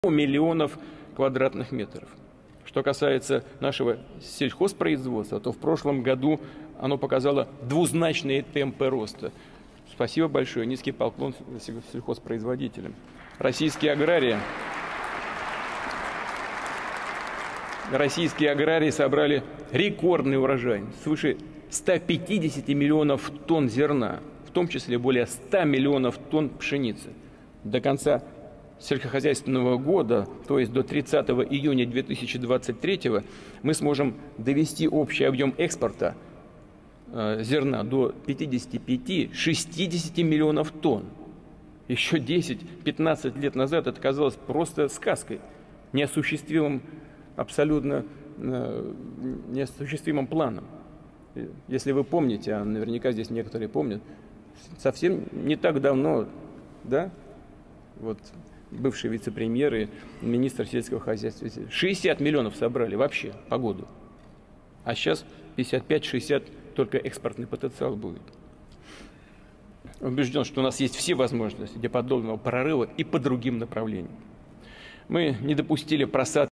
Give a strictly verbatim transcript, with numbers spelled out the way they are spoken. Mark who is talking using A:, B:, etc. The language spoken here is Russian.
A: миллионов квадратных метров. Что касается нашего сельхозпроизводства, то в прошлом году оно показало двузначные темпы роста. Спасибо большое, низкий поклон сельхозпроизводителям. Российские аграрии, российские аграрии собрали рекордный урожай, свыше ста пятидесяти миллионов тонн зерна, в том числе более ста миллионов тонн пшеницы. До конца сельскохозяйственного года, то есть до тридцатого июня две тысячи двадцать третьего, мы сможем довести общий объем экспорта э, зерна до пятидесяти пяти — шестидесяти миллионов тонн. Еще десять-пятнадцать лет назад это казалось просто сказкой, неосуществимым, абсолютно э, неосуществимым планом. Если вы помните, а наверняка здесь некоторые помнят, совсем не так давно, да, вот бывший вице-премьер и министр сельского хозяйства шестьдесят миллионов собрали вообще по году. А сейчас пятьдесят пять — шестьдесят только экспортный потенциал будет. Убежден, что у нас есть все возможности для подобного прорыва и по другим направлениям. Мы не допустили просадки